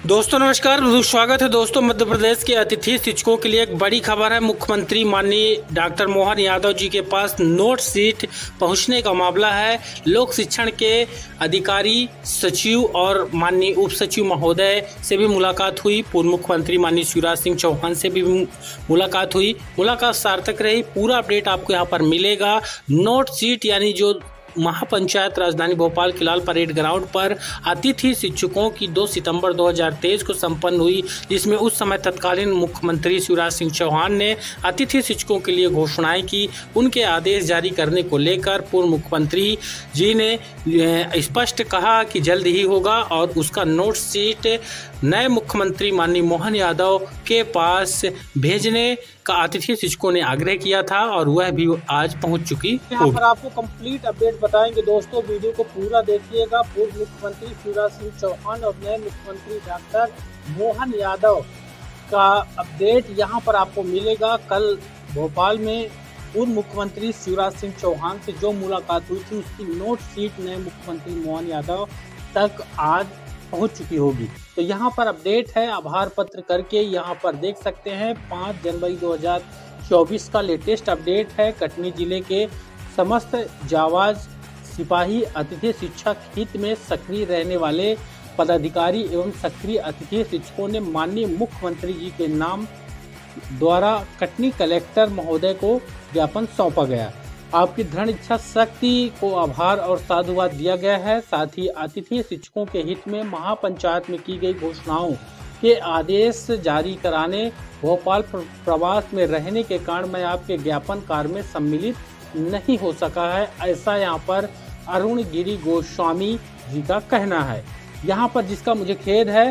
दोस्तों नमस्कार, स्वागत है दोस्तों। मध्य प्रदेश के अतिथि शिक्षकों के लिए एक बड़ी खबर है। मुख्यमंत्री माननीय डॉक्टर मोहन यादव जी के पास नोट शीट पहुंचने का मामला है। लोक शिक्षण के अधिकारी सचिव और माननीय उप सचिव महोदय से भी मुलाकात हुई। पूर्व मुख्यमंत्री माननीय शिवराज सिंह चौहान से भी मुलाकात हुई। मुलाकात सार्थक रही। पूरा अपडेट आपको यहाँ पर मिलेगा। नोट शीट यानी जो महापंचायत राजधानी भोपाल के लाल परेड ग्राउंड पर अतिथि शिक्षकों की 2 सितंबर 2023 को संपन्न हुई, जिसमें उस समय तत्कालीन मुख्यमंत्री शिवराज सिंह चौहान ने अतिथि शिक्षकों के लिए घोषणाएं की। उनके आदेश जारी करने को लेकर पूर्व मुख्यमंत्री जी ने स्पष्ट कहा कि जल्द ही होगा और उसका नोट शीट नए मुख्यमंत्री माननीय मोहन यादव के पास भेजने का अतिथि शिक्षकों ने आग्रह किया था और वह भी आज पहुंच चुकी। यहाँ पर आपको कंप्लीट अपडेट बताएंगे दोस्तों, वीडियो को पूरा देखिएगा। पूर्व मुख्यमंत्री शिवराज सिंह चौहान और नए मुख्यमंत्री डॉक्टर मोहन यादव का अपडेट यहाँ पर आपको मिलेगा। कल भोपाल में पूर्व मुख्यमंत्री शिवराज सिंह चौहान से जो मुलाकात हुई थी, उसकी नोट शीट नए मुख्यमंत्री मोहन यादव तक आज पहुंच चुकी होगी। तो यहाँ पर अपडेट है, आभार पत्र करके यहाँ पर देख सकते हैं। 5 जनवरी 2024 का लेटेस्ट अपडेट है। कटनी जिले के समस्त जावाज सिपाही अतिथि शिक्षक हित में सक्रिय रहने वाले पदाधिकारी एवं सक्रिय अतिथि शिक्षकों ने माननीय मुख्यमंत्री जी के नाम द्वारा कटनी कलेक्टर महोदय को ज्ञापन सौंपा गया। आपकी दृढ़ इच्छा शक्ति को आभार और साधुवाद दिया गया है। साथ ही अतिथि शिक्षकों के हित में महापंचायत में की गई घोषणाओं के आदेश जारी कराने भोपाल प्रवास में रहने के कारण मैं आपके ज्ञापन कार्य में सम्मिलित नहीं हो सका है, ऐसा यहाँ पर अरुण गिरी गोस्वामी जी का कहना है। यहाँ पर जिसका मुझे खेद है,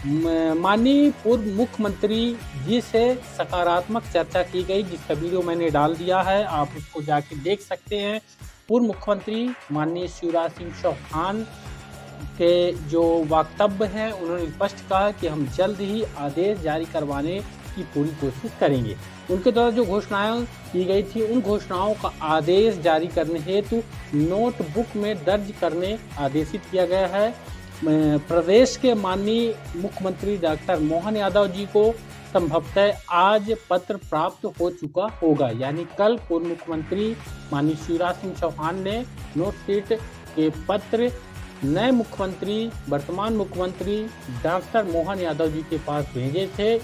माननीय पूर्व मुख्यमंत्री जी से सकारात्मक चर्चा की गई, जिसका वीडियो मैंने डाल दिया है, आप उसको जाके देख सकते हैं। पूर्व मुख्यमंत्री माननीय शिवराज सिंह चौहान के जो वक्तव्य हैं, उन्होंने स्पष्ट कहा कि हम जल्द ही आदेश जारी करवाने की पूरी कोशिश करेंगे। उनके द्वारा जो घोषणाएं की गई थी, उन घोषणाओं का आदेश जारी करने हेतु नोटबुक में दर्ज करने आदेशित किया गया है। प्रदेश के माननीय मुख्यमंत्री डॉक्टर मोहन यादव जी को संभवतः आज पत्र प्राप्त हो चुका होगा, यानी कल पूर्व मुख्यमंत्री माननीय शिवराज सिंह चौहान ने नोट शीट के पत्र नए मुख्यमंत्री वर्तमान मुख्यमंत्री डॉक्टर मोहन यादव जी के पास भेजे थे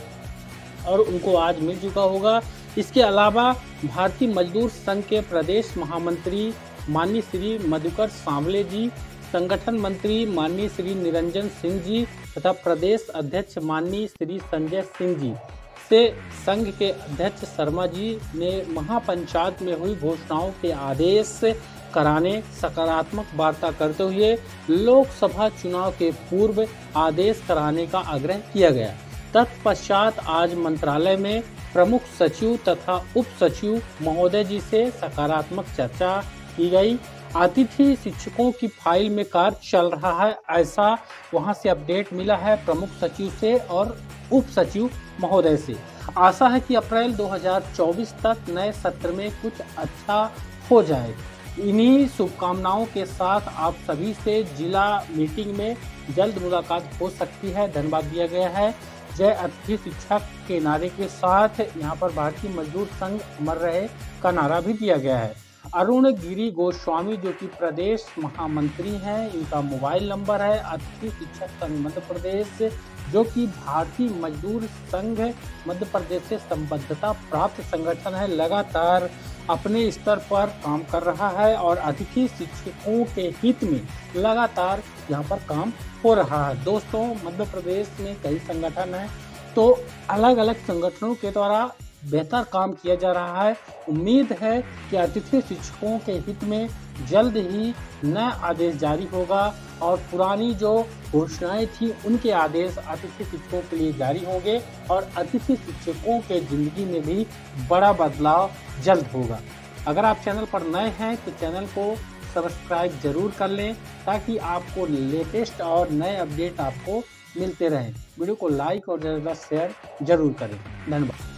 और उनको आज मिल चुका होगा। इसके अलावा भारतीय मजदूर संघ के प्रदेश महामंत्री माननीय श्री मधुकर सांवले जी, संगठन मंत्री माननीय श्री निरंजन सिंह जी तथा प्रदेश अध्यक्ष माननीय श्री संजय सिंह जी से संघ के अध्यक्ष शर्मा जी ने महापंचायत में हुई घोषणाओं के आदेश कराने सकारात्मक वार्ता करते हुए लोकसभा चुनाव के पूर्व आदेश कराने का आग्रह किया गया। तत्पश्चात आज मंत्रालय में प्रमुख सचिव तथा उप सचिव महोदय जी से सकारात्मक चर्चा की गई। अतिथि शिक्षकों की फाइल में कार्य चल रहा है, ऐसा वहां से अपडेट मिला है प्रमुख सचिव से और उप सचिव महोदय से। आशा है कि अप्रैल 2024 तक नए सत्र में कुछ अच्छा हो जाए। इन्हीं शुभकामनाओं के साथ आप सभी से जिला मीटिंग में जल्द मुलाकात हो सकती है। धन्यवाद दिया गया है। जय अतिथि शिक्षक के नारे के साथ यहाँ पर भारतीय मजदूर संघ अमर रहे का नारा भी दिया गया है। अरुण गिरी गोस्वामी जो कि प्रदेश महामंत्री हैं, इनका मोबाइल नंबर है। अतिथि शिक्षक संघ मध्य प्रदेश जो कि भारतीय मजदूर संघ मध्य प्रदेश से संबद्धता प्राप्त संगठन है, लगातार अपने स्तर पर काम कर रहा है और अतिथि शिक्षकों के हित में लगातार यहाँ पर काम हो रहा है। दोस्तों, मध्य प्रदेश में कई संगठन हैं, तो अलग अलग संगठनों के द्वारा बेहतर काम किया जा रहा है। उम्मीद है कि अतिथि शिक्षकों के हित में जल्द ही नया आदेश जारी होगा और पुरानी जो घोषणाएं थी, उनके आदेश अतिथि शिक्षकों के लिए जारी होंगे और अतिथि शिक्षकों के जिंदगी में भी बड़ा बदलाव जल्द होगा। अगर आप चैनल पर नए हैं तो चैनल को सब्सक्राइब जरूर कर लें ताकि आपको लेटेस्ट और नए अपडेट आपको मिलते रहें। वीडियो को लाइक और ज़्यादा शेयर जरूर करें। धन्यवाद।